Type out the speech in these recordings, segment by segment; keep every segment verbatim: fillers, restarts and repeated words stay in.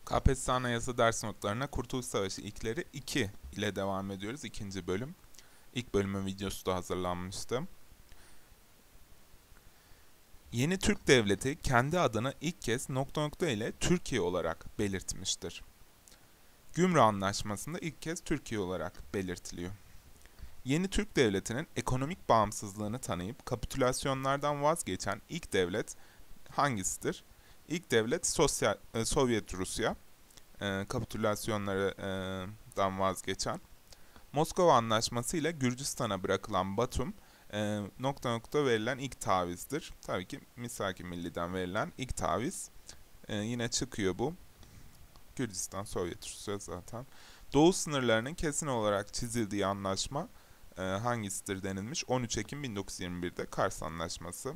K P S S Anayasa ders notlarına Kurtuluş Savaşı ilkleri iki ile devam ediyoruz. İkinci bölüm. İlk bölümün videosu da hazırlanmıştı. Yeni Türk Devleti kendi adını ilk kez nokta nokta ile Türkiye olarak belirtmiştir. Gümrü Anlaşması'nda ilk kez Türkiye olarak belirtiliyor. Yeni Türk Devleti'nin ekonomik bağımsızlığını tanıyıp kapitülasyonlardan vazgeçen ilk devlet hangisidir? İlk devlet Sosyal, e, Sovyet Rusya. E, kapitülasyonlardan vazgeçen. Moskova Anlaşması ile Gürcistan'a bırakılan Batum e, nokta nokta verilen ilk tavizdir. Tabii ki Misak-ı Milli'den verilen ilk taviz. E, yine çıkıyor bu. Gürcistan, Sovyet Rusya zaten. Doğu sınırlarının kesin olarak çizildiği anlaşma e, hangisidir denilmiş? on üç Ekim bin dokuz yüz yirmi bir'de Kars Anlaşması.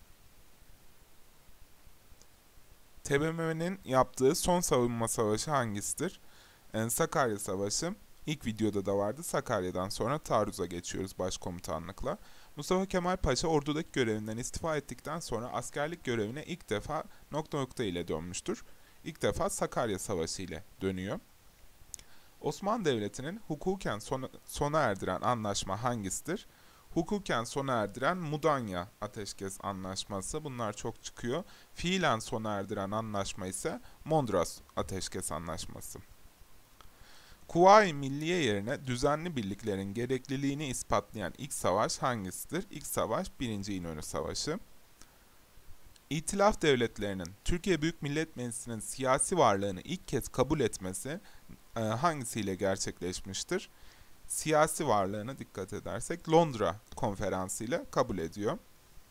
T B M M'nin yaptığı son savunma savaşı hangisidir? E, Sakarya Savaşı. İlk videoda da vardı. Sakarya'dan sonra taarruza geçiyoruz başkomutanlıkla. Mustafa Kemal Paşa ordudaki görevinden istifa ettikten sonra askerlik görevine ilk defa nokta nokta ile dönmüştür. İlk defa Sakarya Savaşı ile dönüyor. Osmanlı Devleti'nin hukuken sona, sona erdiren anlaşma hangisidir? Hukuken sona erdiren Mudanya Ateşkes Anlaşması. Bunlar çok çıkıyor. Fiilen sona erdiren anlaşma ise Mondros Ateşkes Anlaşması. Kuvayi Milliye yerine düzenli birliklerin gerekliliğini ispatlayan ilk savaş hangisidir? İlk savaş birinci İnönü Savaşı. İtilaf devletlerinin Türkiye Büyük Millet Meclisi'nin siyasi varlığını ilk kez kabul etmesi e, hangisiyle gerçekleşmiştir? Siyasi varlığını dikkat edersek Londra Konferansı ile kabul ediyor.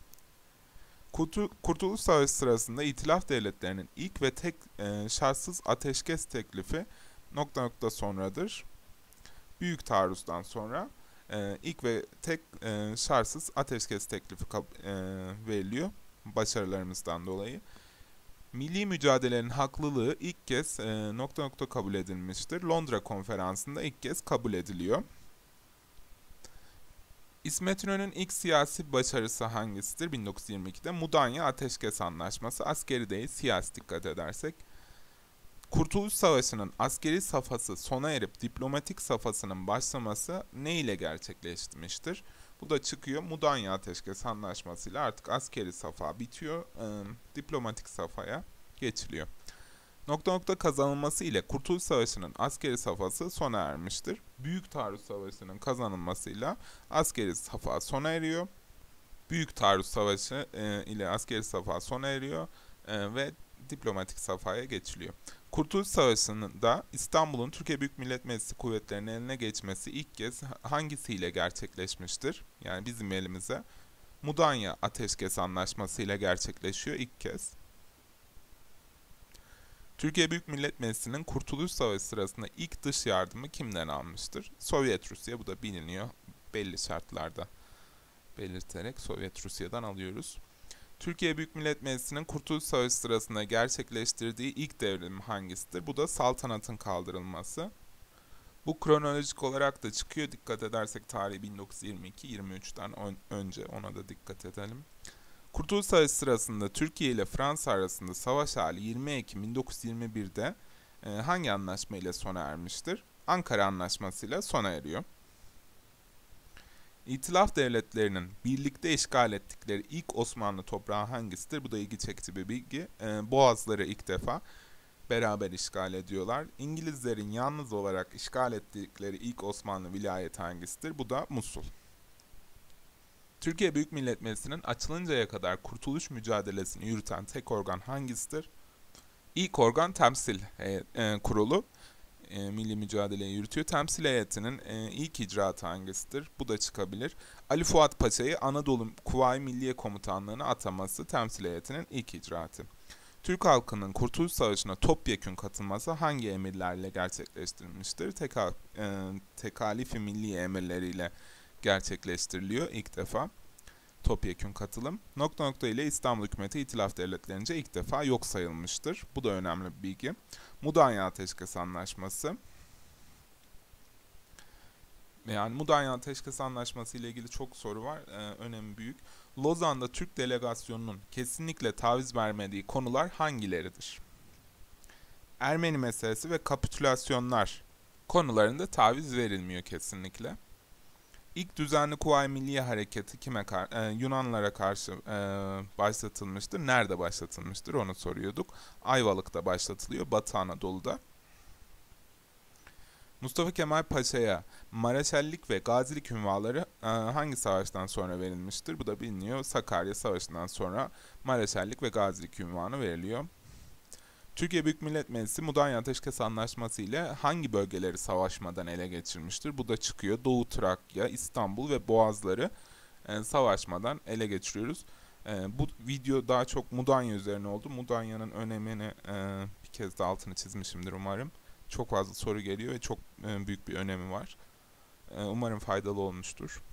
Kurtuluş Savaşı sırasında İtilaf devletlerinin ilk ve tek e, şartsız ateşkes teklifi nokta nokta sonradır. Büyük taarruzdan sonra e, ilk ve tek e, şartsız ateşkes teklifi e, veriliyor başarılarımızdan dolayı. Milli mücadelenin haklılığı ilk kez e, nokta nokta kabul edilmiştir. Londra Konferansı'nda ilk kez kabul ediliyor. İsmet İnönü'nün ilk siyasi başarısı hangisidir? bin dokuz yüz yirmi iki'de Mudanya Ateşkes Anlaşması. Askeri değil, siyasi dikkat edersek. Kurtuluş Savaşı'nın askeri safhası sona erip diplomatik safhasının başlaması ne ile gerçekleşmiştir? Bu da çıkıyor. Mudanya Ateşkes Anlaşması ile artık askeri safha bitiyor. E, diplomatik safhaya geçiliyor. Nokta nokta kazanılması ile Kurtuluş Savaşı'nın askeri safhası sona ermiştir. Büyük Taarruz Savaşı'nın kazanılmasıyla askeri safha sona eriyor. Büyük Taarruz Savaşı e, ile askeri safha sona eriyor e, ve diplomatik safhaya geçiliyor. Kurtuluş Savaşı'nda İstanbul'un Türkiye Büyük Millet Meclisi kuvvetlerinin eline geçmesi ilk kez hangisiyle gerçekleşmiştir? Yani bizim elimize Mudanya Ateşkes Anlaşması ile gerçekleşiyor ilk kez. Türkiye Büyük Millet Meclisi'nin Kurtuluş Savaşı sırasında ilk dış yardımı kimden almıştır? Sovyet Rusya, bu da biliniyor. Belli şartlarda belirterek Sovyet Rusya'dan alıyoruz. Türkiye Büyük Millet Meclisi'nin Kurtuluş Savaşı sırasında gerçekleştirdiği ilk devrim hangisidir? Bu da saltanatın kaldırılması. Bu kronolojik olarak da çıkıyor. Dikkat edersek tarihi bin dokuz yüz yirmi iki yirmi üç'ten önce, ona da dikkat edelim. Kurtuluş Savaşı sırasında Türkiye ile Fransa arasında savaş hali yirmi Ekim bin dokuz yüz yirmi bir'de e, hangi anlaşma ile sona ermiştir? Ankara Anlaşması ile sona eriyor. İtilaf devletlerinin birlikte işgal ettikleri ilk Osmanlı toprağı hangisidir? Bu da ilgi çekici bir bilgi. Ee, Boğazları ilk defa beraber işgal ediyorlar. İngilizlerin yalnız olarak işgal ettikleri ilk Osmanlı vilayeti hangisidir? Bu da Musul. Türkiye Büyük Millet Meclisi'nin açılıncaya kadar kurtuluş mücadelesini yürüten tek organ hangisidir? İlk organ Temsil e, e, Kurulu. E, milli mücadeleyi yürütüyor. Temsil heyetinin e, ilk icraatı hangisidir? Bu da çıkabilir. Ali Fuat Paşa'yı Anadolu Kuvayi Milliye Komutanlığı'na ataması temsil heyetinin ilk icraatı. Türk halkının Kurtuluş Savaşı'na topyekün katılması hangi emirlerle gerçekleştirilmiştir? Teka, e, tekalifi milli emirleriyle gerçekleştiriliyor ilk defa. Topyekün katılım. Nokta nokta ile İstanbul Hükümeti İtilaf Devletlerince ilk defa yok sayılmıştır. Bu da önemli bir bilgi. Mudanya Ateşkes Anlaşması. Yani Mudanya Ateşkes Anlaşması ile ilgili çok soru var. Ee, önemi büyük. Lozan'da Türk delegasyonunun kesinlikle taviz vermediği konular hangileridir? Ermeni meselesi ve kapitülasyonlar konularında taviz verilmiyor kesinlikle. İlk düzenli Kuvayi Milliye Hareketi kime kar e, Yunanlara karşı e, başlatılmıştır? Nerede başlatılmıştır? Onu soruyorduk. Ayvalık'ta başlatılıyor, Batı Anadolu'da. Mustafa Kemal Paşa'ya Mareşallik ve Gazilik ünvanları e, hangi savaştan sonra verilmiştir? Bu da biliniyor. Sakarya Savaşı'ndan sonra Mareşallik ve Gazilik ünvanı veriliyor. Türkiye Büyük Millet Meclisi Mudanya Ateşkes Anlaşması ile hangi bölgeleri savaşmadan ele geçirmiştir? Bu da çıkıyor. Doğu Trakya, İstanbul ve Boğazları e, savaşmadan ele geçiriyoruz. E, bu video daha çok Mudanya üzerine oldu. Mudanya'nın önemini e, bir kez de altını çizmişimdir umarım. Çok fazla soru geliyor ve çok e, büyük bir önemi var. E, umarım faydalı olmuştur.